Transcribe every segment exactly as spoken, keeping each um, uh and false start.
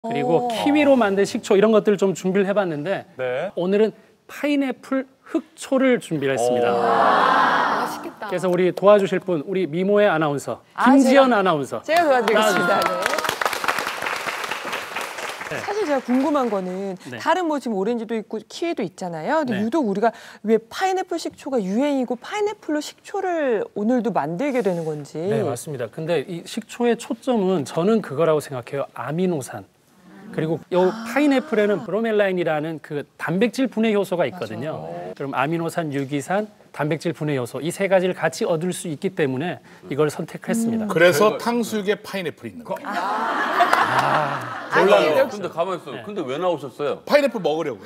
그리고 키위로 만든 식초 이런 것들 좀 준비를 해봤는데 네. 오늘은 파인애플 흑초를 준비를 했습니다. 맛있겠다. 그래서 우리 도와주실 분 우리 미모의 아나운서 아, 김지연 제가, 아나운서. 제가 도와드리겠습니다. 네. 네. 사실 제가 궁금한 거는 네. 다른 뭐 지금 오렌지도 있고 키위도 있잖아요. 근데 네. 유독 우리가 왜 파인애플 식초가 유행이고 파인애플로 식초를 오늘도 만들게 되는 건지. 네, 맞습니다. 근데 이 식초의 초점은 저는 그거라고 생각해요. 아미노산. 그리고 이 파인애플에는 브로멜라인이라는 그 단백질 분해 효소가 있거든요. 맞아요. 그럼 아미노산, 유기산, 단백질 분해 효소 이 세 가지를 같이 얻을 수 있기 때문에 이걸 선택했습니다. 그래서 탕수육에 파인애플이 있는 거예요. 몰라요. 근데 가만히 있어. 네. 근데 왜 나오셨어요? 파인애플 먹으려고요.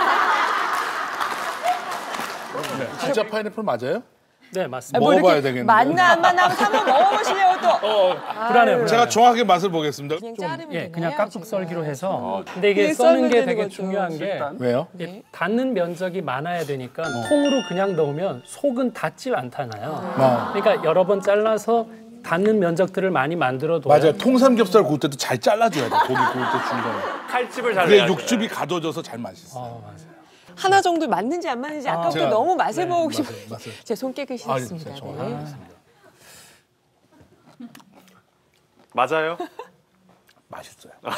네, 진짜 파인애플 맞아요? 네, 맞습니다. 뭐 먹어봐야 이렇게 되겠는데. 맞나 안 맞나 하면서 한번 먹어보시려고 또. 불안해요, 불안해요. 제가 정확하게 맛을 보겠습니다. 그냥 자르면 예, 되나요? 그냥 깍둑 제가? 썰기로 해서. 근데 이게 그게 써는 썰면 게 되는 되게 거죠. 중요한 게 왜요? 이게 닿는 면적이 많아야 되니까 통으로 그냥 넣으면 속은 닿질 않잖아요. 어. 그러니까 여러 번 잘라서 닿는 면적들을 많이 만들어둬야 맞아요. 통삼겹살 구울 때도 잘 잘라줘야 돼. 고기 구울 때 중간에. 칼집을 잘 그게 내야 돼. 육즙이 가둬져서 잘 맛있어. 어, 맞아요. 하나 정도 맞는지 안 맞는지 아까부터 제가- 너무 맛을 네, 보고 맞아요, 싶어요. 맞아요. 제 손 깨끗이셨습니다. 아, 진짜 네. 정확하게. 맞아요. 맛있어요. 아,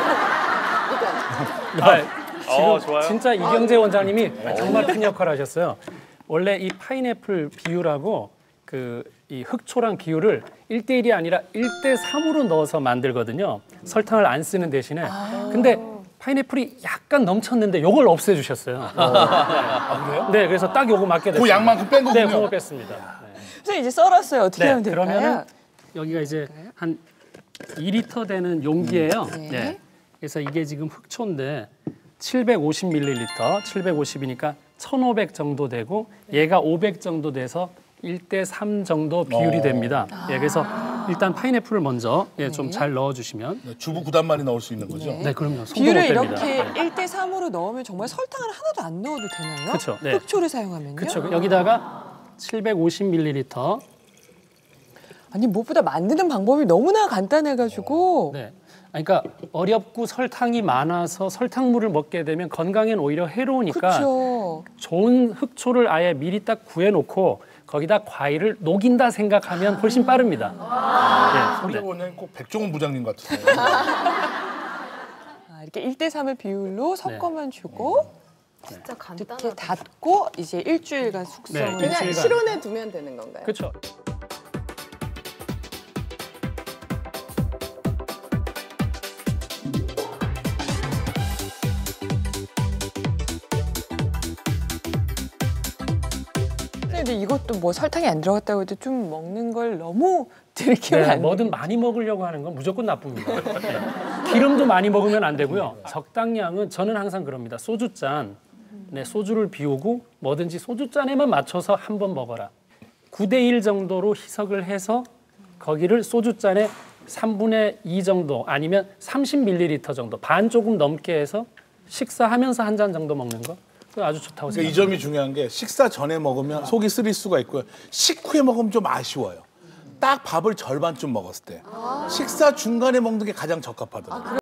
지금 어, 좋아요. 진짜 이경재 원장님이 정말 큰 역할을 하셨어요. 원래 이 파인애플 비율하고 그 이 흑초랑 비율을 일 대 일이 아니라 일 대 삼으로 넣어서 만들거든요. 설탕을 안 쓰는 대신에. 근데 파인애플이 약간 넘쳤는데 요걸 없애주셨어요. 아, 그래요? 네, 그래서 딱 요거 맞게 됐어요. 그 양만큼 뺀 네, 거군요. 그거 뺐습니다. 네. 선생님 이제 썰었어요. 어떻게 네, 하면 될까요? 그러면은 여기가 이제 한 이 리터 되는 용기예요. 네. 네. 그래서 이게 지금 흑초인데 칠백오십 밀리리터, 칠백오십이니까 천오백 정도 되고 얘가 오백 정도 돼서 일 대 삼 정도 비율이 어. 됩니다. 예, 그래서 일단 파인애플을 먼저 예, 좀 잘 넣어주시면. 네, 주부 구단만이 넣을 수 있는 거죠? 네, 그럼요. 손도 비율을 못 뺍니다. 이렇게 네. 일 대 삼으로 넣으면 정말 설탕을 하나도 안 넣어도 되나요? 그쵸, 네. 흑초를 사용하면요? 그렇죠. 여기다가 칠백오십 밀리리터. 아니 무엇보다 만드는 방법이 너무나 간단해가지고 네. 아니, 그러니까 어렵고 설탕이 많아서 설탕물을 먹게 되면 건강엔 오히려 해로우니까 그렇죠. 좋은 흑초를 아예 미리 딱 구해놓고 거기다 과일을 녹인다 생각하면 훨씬 빠릅니다. 네, 우리 네. 원장님 꼭 백종원 부장님 같으세요. 아, 이렇게 일 대 삼의 비율로 섞어만 주고 진짜 이렇게 간단하다. 닫고 이제 일주일간 숙성을 네, 그냥 일주일간. 실온에 두면 되는 건가요? 그렇죠. 근데 이것도 뭐 설탕이 안 들어갔다고 해도 좀 먹는 걸 너무 들키면 네, 안 돼요. 뭐든 많이 먹으려고 하는 건 무조건 나쁩니다. 네. 기름도 많이 먹으면 안 되고요. 적당량은 저는 항상 그럽니다. 소주잔, 네, 소주를 비우고 뭐든지 소주잔에만 맞춰서 한 번 먹어라. 구 대 일 정도로 희석을 해서 거기를 소주잔에 삼분의 이 정도 아니면 삼십 밀리리터 정도, 반 조금 넘게 해서 식사하면서 한 잔 정도 먹는 거 그거 아주 좋다고 그러니까 이 생각합니다. 점이 중요한 게 식사 전에 먹으면 속이 쓰릴 수가 있고요. 식후에 먹으면 좀 아쉬워요. 딱 밥을 절반쯤 먹었을 때. 식사 중간에 먹는 게 가장 적합하더라고요.